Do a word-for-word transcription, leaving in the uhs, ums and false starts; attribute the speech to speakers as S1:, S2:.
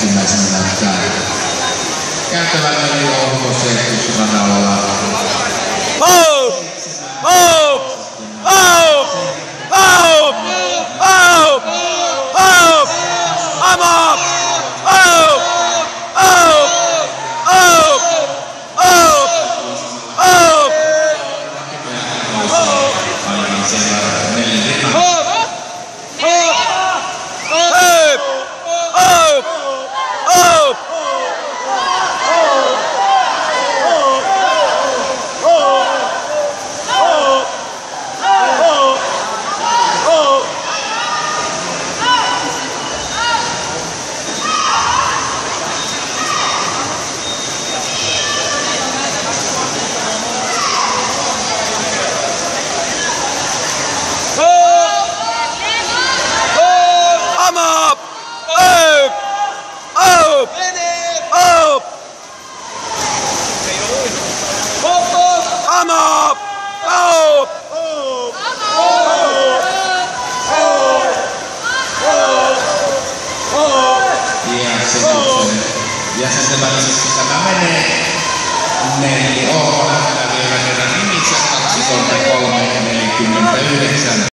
S1: ensimmäisenä näyttää käyttävän eli onko se radalla.
S2: Oh! Oh! Oh! Oh! Oh! Oh! I'm up! Oh! Oh! Oh! Oh! Oh!
S1: Ainakin siellä neljä
S2: I'm up! Oh! Oh! Oh! I'm up! Oh!
S1: Ja sitten välisessä tämä menee neljä. Oona vielä kerran nimissä kaksi kolme kolme neljäkymmentäyhdeksän.